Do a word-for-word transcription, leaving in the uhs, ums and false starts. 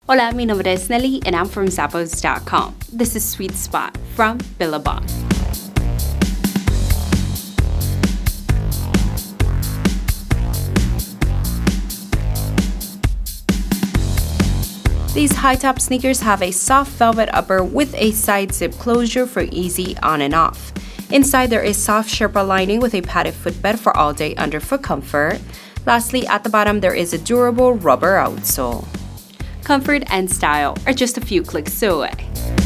Hola, mi nombre es Nelly and I'm from Zappos dot com. This is Sweet Spot from Billabong. These high-top sneakers have a soft velvet upper with a side zip closure for easy on and off. Inside there is soft Sherpa lining with a padded footbed for all-day underfoot comfort. Lastly, at the bottom there is a durable rubber outsole. Comfort and style are just a few clicks away.